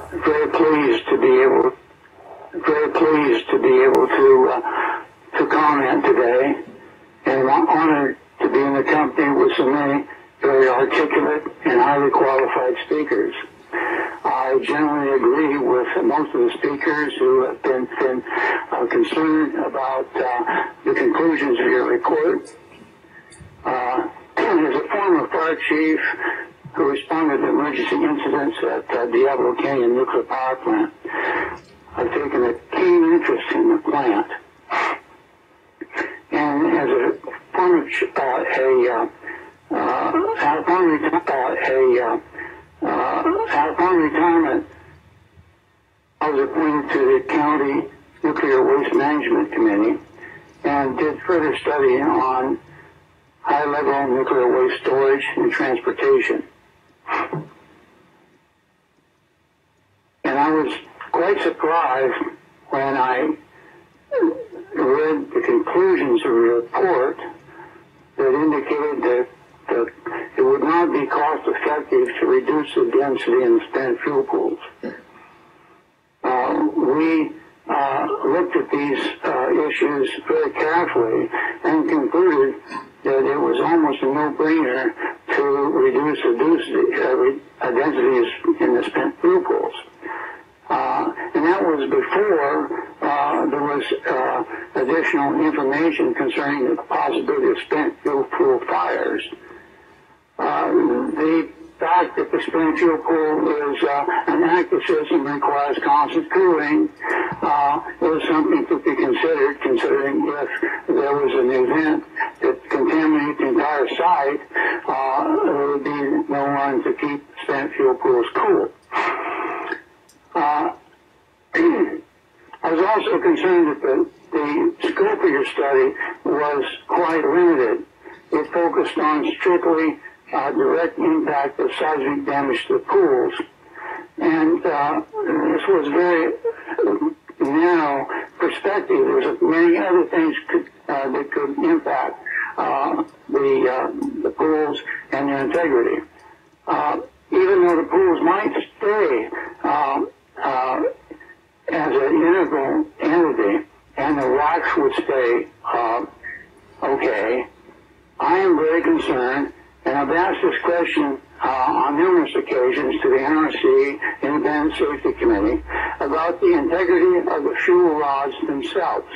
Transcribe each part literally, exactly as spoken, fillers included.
very pleased to be able, very pleased to be able to uh, to comment today, and I'm honored to be in the company with so many very articulate and highly qualified speakers. I generally agree with most of the speakers who have been, been uh, concerned about uh, the conclusions of your report. Uh, as a former fire chief who responded to emergency incidents at uh, Diablo Canyon Nuclear Power Plant, I've taken a keen interest in the plant. And as a former uh, a uh, uh, upon, reti- uh, a uh, uh, upon retirement, I was appointed to the County Nuclear Waste Management Committee and did further study on high-level nuclear waste storage and transportation. And I was quite surprised when I read the conclusions of the report that indicated that, that it would not be cost-effective to reduce the density in the spent fuel pools. Uh, we uh, looked at these uh, issues very carefully and concluded that it was almost a no-brainer to reduce the density, uh, densities in the spent fuel pools. Uh, and that was before uh, there was uh, additional information concerning the possibility of spent fuel pool fires. Uh, the fact that the spent fuel pool is uh, an active system and requires constant cooling uh, was something to be considered, considering if there was an event that contaminated the entire site, uh, there would be no one to keep spent fuel pools cool. Uh, I was also concerned that the, the scope of your study was quite limited. It focused on strictly uh, direct impact of seismic damage to the pools. And uh, this was very narrow perspective. There was many other things could, uh, that could impact uh, the, uh, the pools and their integrity. Uh, even though the pools might stay uh, uh, as an integral entity and the rocks would stay uh, okay, I am very concerned, and I've asked this question uh, on numerous occasions to the N R C Independent Safety Committee about the integrity of the fuel rods themselves.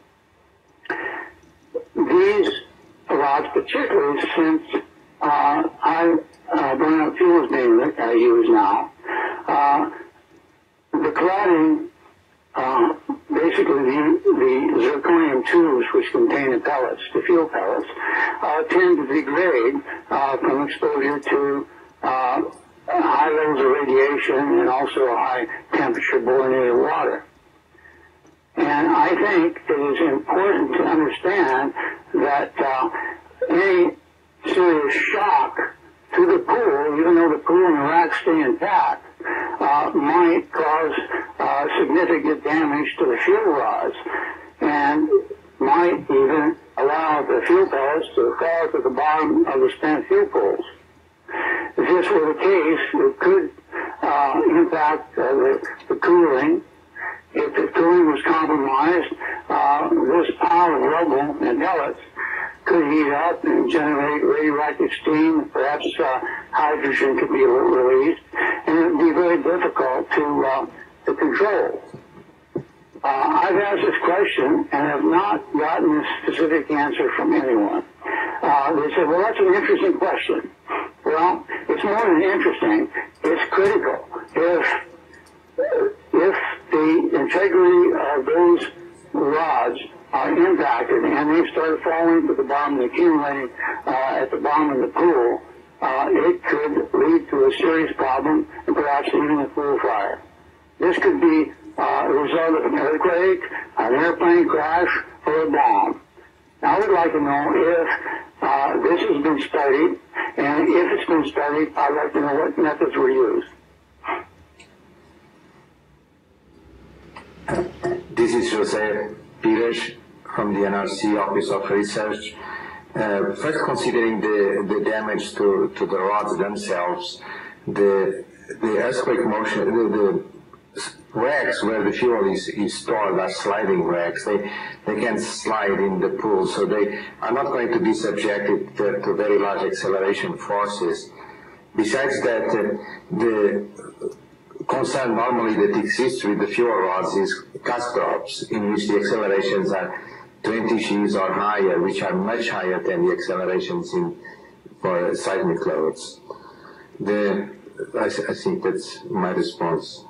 These rods, particularly since uh, I uh, burnout fuel is being uh, used now, uh, the cladding, uh, basically the, the zirconium tubes which contain the pellets, the fuel pellets, uh, tend to degrade uh, from exposure to uh, high levels of radiation and also high temperature borinated water. And I think it is important to understand that uh, any serious shock to the pool, even though the pool and the rack stay intact, uh, might cause uh, significant damage to the fuel rods and might even allow the fuel pellets to fall to the bottom of the spent fuel pools. If this were the case, it could uh, impact uh, the, the cooling. If the cooling was compromised, uh, this pile of rubble and pellets could heat up and generate radioactive steam. Perhaps uh, hydrogen could be released, and it would be very difficult to uh, to control. Uh, I've asked this question and have not gotten a specific answer from anyone. Uh, they said, well, that's an interesting question. Well, it's more than interesting. It's critical. If, if the integrity of those rods are impacted and they start falling to the bottom and accumulating uh, at the bottom of the pool, uh, it could lead to a serious problem and perhaps even a pool fire. This could be uh, a result of an earthquake, an airplane crash, or a bomb. Now, I would like to know if uh, this has been studied, and if it's been studied, I'd like to know what methods were used. This is Jose Pires from the N R C Office of Research. Uh, first, considering the, the damage to, to the rods themselves, the, the earthquake motion, the, the racks where the fuel is, is stored are sliding racks. They they can slide in the pool, so they are not going to be subjected to, to very large acceleration forces. Besides that, uh, the concern normally that exists with the fuel rods is cast drops, in which the accelerations are twenty G's or higher, which are much higher than the accelerations in for seismic loads. The, I, I think that's my response.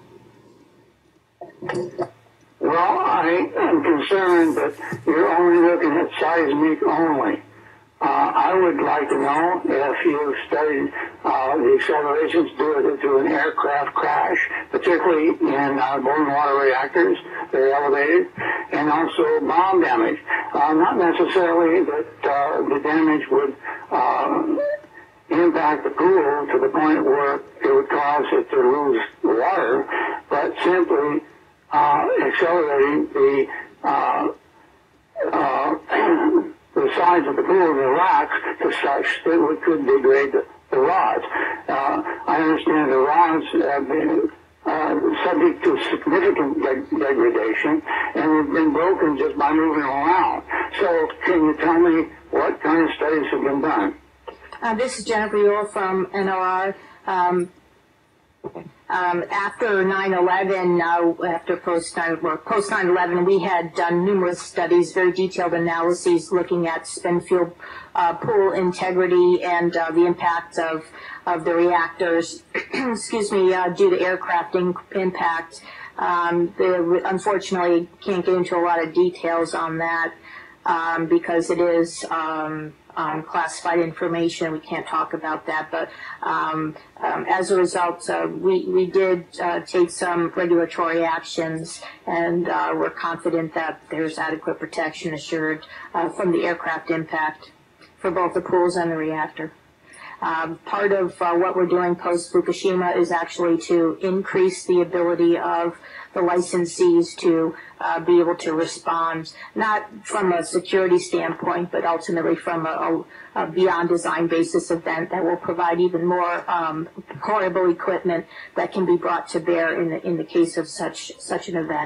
Well, I am concerned that you're only looking at seismic only. Uh, I would like to know if you've studied uh, the accelerations due to an aircraft crash, particularly in uh, boiling water reactors, they're elevated, and also bomb damage. Uh, not necessarily that uh, the damage would uh, impact the pool to the point where it would cause it to lose water, but simply uh, accelerating the uh, uh, the size of the pool, the rocks, to such that it could degrade the, the rods. Uh, I understand the rods have been uh, subject to significant de- degradation and have been broken just by moving around. So can you tell me what kind of studies have been done? Uh, this is Jennifer Ewell from N O R. Um, um, after nine eleven, uh, after post post nine eleven, we had done numerous studies, very detailed analyses looking at spent fuel uh, pool integrity and uh, the impact of of the reactors. Excuse me, uh, due to aircraft in- impact. Um, the, unfortunately, can't get into a lot of details on that um, because it is. Um, Um, classified information. We can't talk about that, but um, um, as a result, uh, we, we did uh, take some regulatory actions, and uh, we're confident that there's adequate protection assured uh, from the aircraft impact for both the pools and the reactor. Um, part of uh, what we're doing post-Fukushima is actually to increase the ability of the licensees to uh, be able to respond, not from a security standpoint, but ultimately from a, a beyond design basis event that will provide even more um, portable equipment that can be brought to bear in the, in the case of such such an event.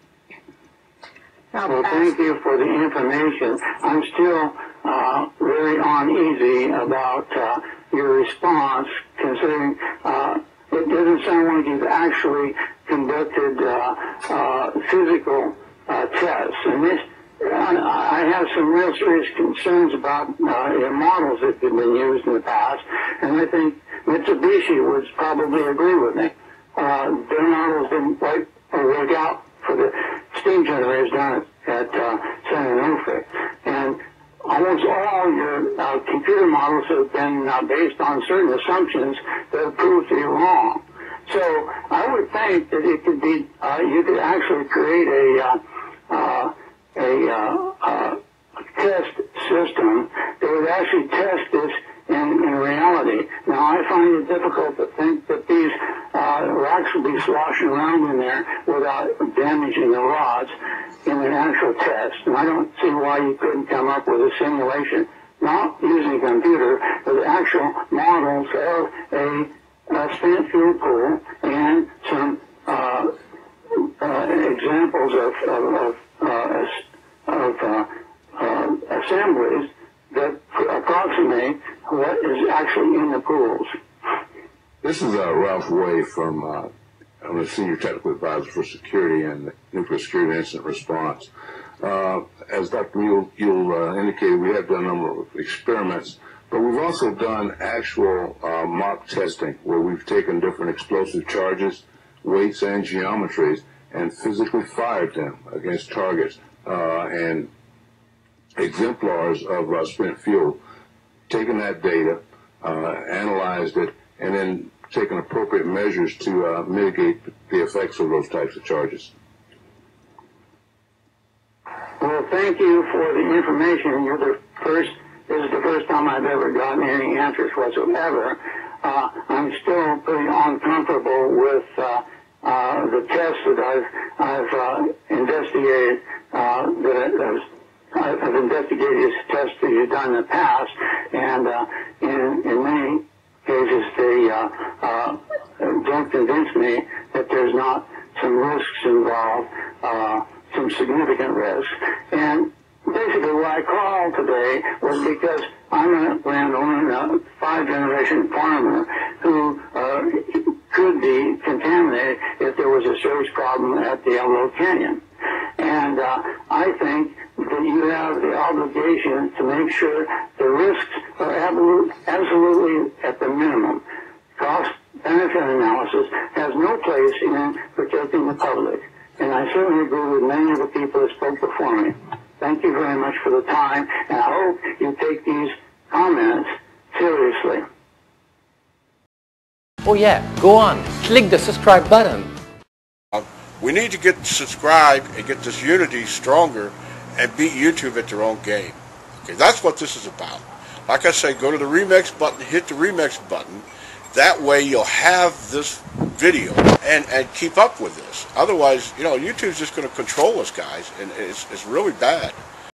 Now, well, thank you for the information. I'm still uh, very uneasy about uh, your response, considering uh, it doesn't sound like you've actually conducted uh, uh, physical uh, tests. And this, I, I have some real serious concerns about uh, your models that have been used in the past, and I think Mitsubishi would probably agree with me. Uh, their models didn't quite work out for the steam generators down at, at uh, San Onofre. And almost all your uh, computer models have been uh, based on certain assumptions that have proved to be wrong. So I would think that it could be, uh, you could actually create a, uh, uh, a, uh, uh, test system that would actually test this in, in reality. Now, I find it difficult to think that these uh, rocks would be sloshing around in there without damaging the rods in an actual test. And I don't see why you couldn't come up with a simulation, not using a computer, but actual models of a, a spent fuel pool and some uh, uh, examples of, of, of, uh, of uh, uh, assemblies that approximate what is actually in the pools. This is uh, Ralph Way from, uh, I'm the Senior Technical Advisor for Security and Nuclear Security Incident Response. Uh, as Doctor Ewell, Ewell uh, indicated, we have done a number of experiments, but we've also done actual uh, mock testing where we've taken different explosive charges, weights, and geometries and physically fired them against targets uh, and exemplars of uh, spent fuel, taken that data, uh, analyzed it, and then taken appropriate measures to uh, mitigate the effects of those types of charges. Well, thank you for the information. You're the first, this is the first time I've ever gotten any answers whatsoever. Uh, I'm still pretty uncomfortable with uh, uh, the tests that I've, I've uh, investigated, uh, that I've I've investigated tests that you've done in the past, and uh, in, in many cases they uh, uh, don't convince me that there's not some risks involved, uh, some significant risks. And basically why I called today was because I'm a landowner, a five-generation farmer who uh, could be contaminated if there was a serious problem at the Elbow Canyon. And uh, I think that you have the obligation to make sure the risks are absolute, absolutely at the minimum. Cost-benefit analysis has no place in protecting the public. And I certainly agree with many of the people that spoke before me. Thank you very much for the time, and I hope you take these comments seriously. Oh yeah, go on, click the subscribe button. We need to get subscribed and get this unity stronger and beat YouTube at their own game. Okay, that's what this is about. Like I say, go to the remix button, hit the remix button. That way you'll have this video and, and keep up with this. Otherwise, you know, YouTube's just going to control us, guys, and it's, it's really bad.